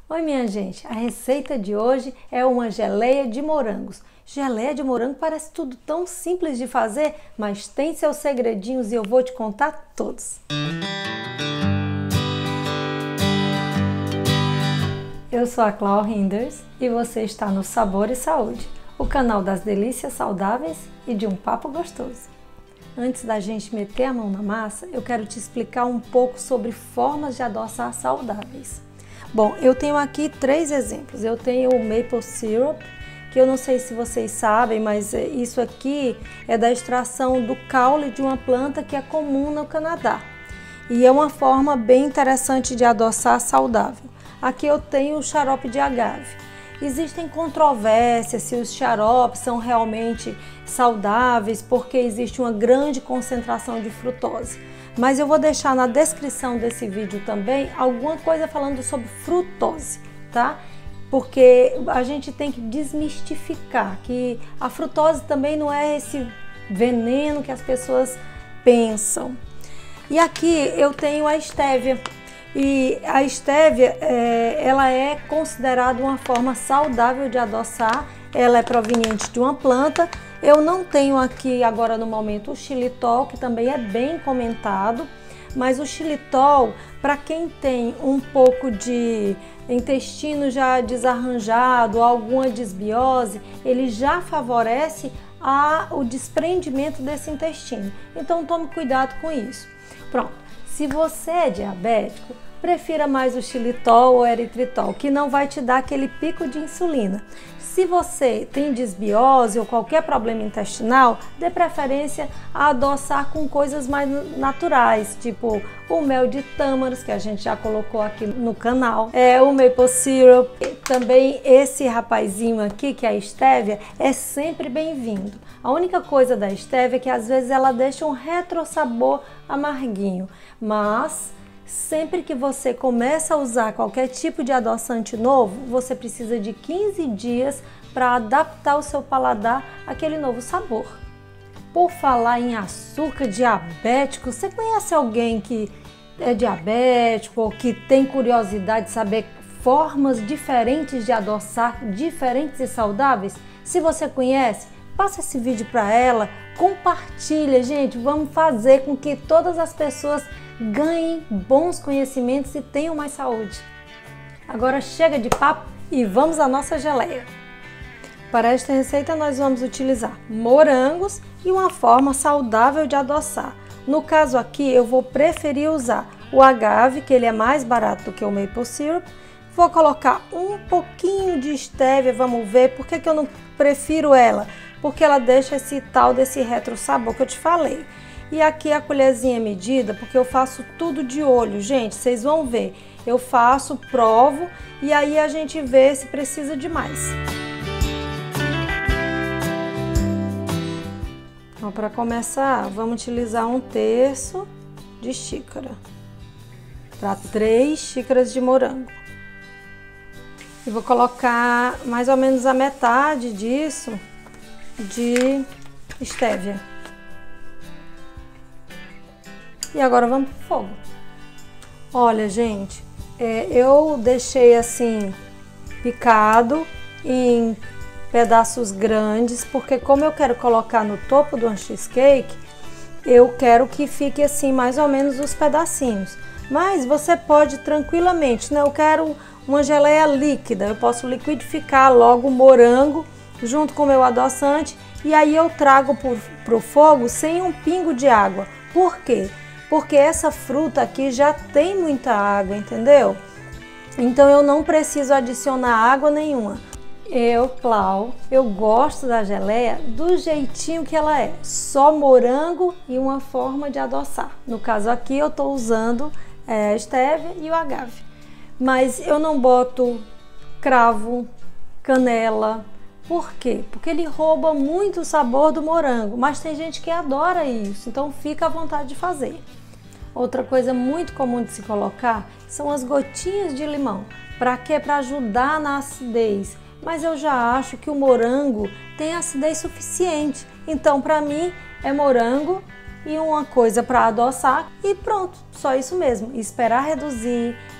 Oi minha gente, a receita de hoje é uma geleia de morangos. Geleia de morango parece tudo tão simples de fazer, mas tem seus segredinhos e eu vou te contar todos. Eu sou a Clau Rinders e você está no Sabor e Saúde, o canal das delícias saudáveis e de um papo gostoso. Antes da gente meter a mão na massa, eu quero te explicar um pouco sobre formas de adoçar saudáveis. Bom, eu tenho aqui 3 exemplos. Eu tenho o Maple Syrup, que eu não sei se vocês sabem, mas isso aqui é da extração do caule de uma planta que é comum no Canadá. E é uma forma bem interessante de adoçar saudável. Aqui eu tenho o xarope de agave. Existem controvérsias se os xaropes são realmente saudáveis, porque existe uma grande concentração de frutose. Mas eu vou deixar na descrição desse vídeo também alguma coisa falando sobre frutose, tá? Porque a gente tem que desmistificar que a frutose também não é esse veneno que as pessoas pensam. E aqui eu tenho a estévia. E a estévia, ela é considerada uma forma saudável de adoçar. Ela é proveniente de uma planta. Eu não tenho aqui agora no momento o xilitol, que também é bem comentado, mas o xilitol, para quem tem um pouco de intestino já desarranjado, alguma desbiose, ele já favorece o desprendimento desse intestino. Então tome cuidado com isso. Pronto, se você é diabético, prefira mais o xilitol ou eritritol, que não vai te dar aquele pico de insulina. Se você tem desbiose ou qualquer problema intestinal, dê preferência a adoçar com coisas mais naturais, tipo o mel de tâmaros, que a gente já colocou aqui no canal, o maple syrup. Também esse rapazinho aqui, que é a estévia, é sempre bem-vindo. A única coisa da estévia é que às vezes ela deixa um retrosabor amarguinho, mas sempre que você começa a usar qualquer tipo de adoçante novo, você precisa de 15 dias para adaptar o seu paladar àquele novo sabor. Por falar em açúcar diabético, você conhece alguém que é diabético ou que tem curiosidade de saber formas diferentes de adoçar, diferentes e saudáveis? Se você conhece, passa esse vídeo para ela, compartilha, gente, vamos fazer com que todas as pessoas ganhem bons conhecimentos e tenham mais saúde. Agora chega de papo e vamos à nossa geleia. Para esta receita nós vamos utilizar morangos e uma forma saudável de adoçar. No caso aqui eu vou preferir usar o agave, que ele é mais barato do que o maple syrup. Vou colocar um pouquinho de estévia, vamos ver por que eu não prefiro ela. Porque ela deixa esse tal desse retro sabor que eu te falei. E aqui a colherzinha medida, porque eu faço tudo de olho, gente, vocês vão ver. Eu faço, provo e aí a gente vê se precisa de mais. Então, para começar, vamos utilizar 1/3 de xícara para 3 xícaras de morango. E vou colocar mais ou menos a metade disso de estévia. E agora vamos pro fogo. Olha, gente, eu deixei assim picado em pedaços grandes, porque como eu quero colocar no topo do cheesecake, eu quero que fique assim mais ou menos os pedacinhos. Mas você pode tranquilamente, né? Eu quero uma geleia líquida, eu posso liquidificar logo o morango junto com o meu adoçante e aí eu trago pro fogo sem um pingo de água. Por quê? Porque essa fruta aqui já tem muita água, entendeu? Então eu não preciso adicionar água nenhuma. Clau, eu gosto da geleia do jeitinho que ela é, só morango e uma forma de adoçar. No caso aqui eu estou usando a estévia e o agave. Mas eu não boto cravo, canela. Por quê? Porque ele rouba muito o sabor do morango, mas tem gente que adora isso, então fica à vontade de fazer. Outra coisa muito comum de se colocar são as gotinhas de limão. Para quê? Para ajudar na acidez. Mas eu já acho que o morango tem acidez suficiente. Então, para mim, é morango e uma coisa para adoçar e pronto, só isso mesmo. Esperar reduzir,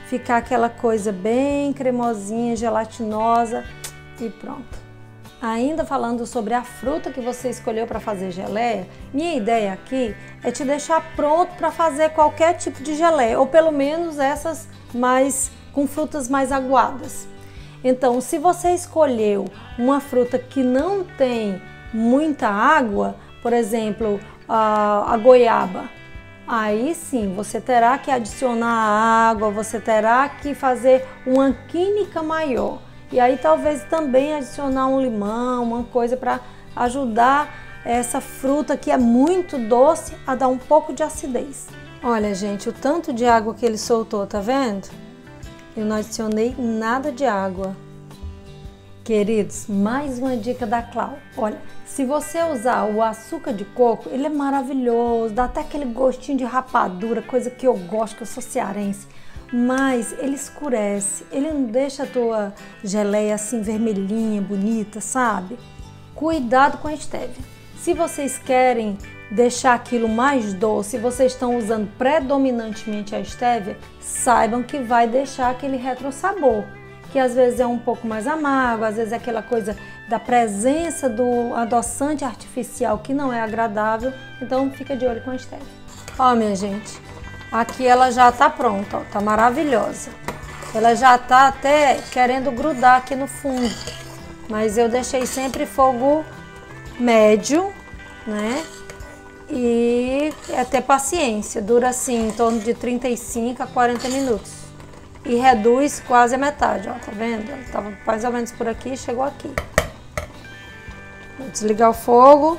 ficar aquela coisa bem cremosinha, gelatinosa e pronto. Ainda falando sobre a fruta que você escolheu para fazer geleia, minha ideia aqui é te deixar pronto para fazer qualquer tipo de geleia, ou pelo menos essas mais com frutas mais aguadas. Então, se você escolheu uma fruta que não tem muita água, por exemplo, a goiaba, aí sim você terá que adicionar água, você terá que fazer uma química maior. E aí talvez também adicionar um limão, uma coisa para ajudar essa fruta que é muito doce a dar um pouco de acidez. Olha, gente, o tanto de água que ele soltou, tá vendo? Eu não adicionei nada de água. Queridos, mais uma dica da Clau. Olha, se você usar o açúcar de coco, ele é maravilhoso, dá até aquele gostinho de rapadura, coisa que eu gosto, que eu sou cearense. Mas ele escurece, ele não deixa a tua geleia assim vermelhinha, bonita, sabe? Cuidado com a estévia. Se vocês querem deixar aquilo mais doce, vocês estão usando predominantemente a estévia, saibam que vai deixar aquele retrosabor, que às vezes é um pouco mais amargo, às vezes é aquela coisa da presença do adoçante artificial que não é agradável, então fica de olho com a estévia. Ó, minha gente, aqui ela já tá pronta, ó, tá maravilhosa. Ela já tá até querendo grudar aqui no fundo, mas eu deixei sempre fogo médio, né? E é ter paciência, dura assim em torno de 35 a 40 minutos. E reduz quase a metade, ó, tá vendo? Ela tava mais ou menos por aqui e chegou aqui. Vou desligar o fogo.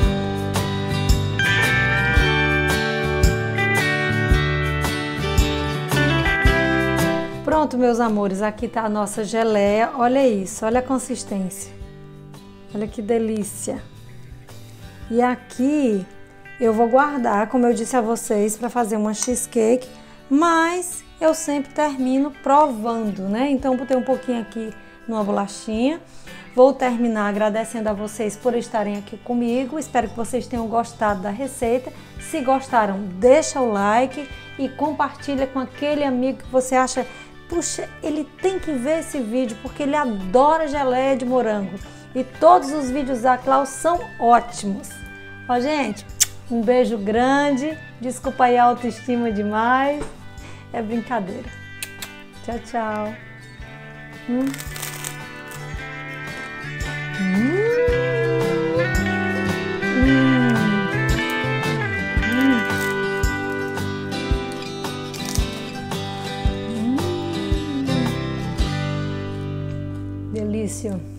Pronto, meus amores, aqui tá a nossa geleia. Olha isso, olha a consistência. Olha que delícia. E aqui eu vou guardar, como eu disse a vocês, para fazer uma cheesecake, mas eu sempre termino provando, né? Então botei um pouquinho aqui numa bolachinha. Vou terminar agradecendo a vocês por estarem aqui comigo. Espero que vocês tenham gostado da receita. Se gostaram, deixa o like e compartilha com aquele amigo que você acha, puxa, ele tem que ver esse vídeo porque ele adora geleia de morango. E todos os vídeos da Clau são ótimos. Ó, gente, um beijo grande. Desculpa aí a autoestima demais. É brincadeira. Tchau, tchau. Delícia.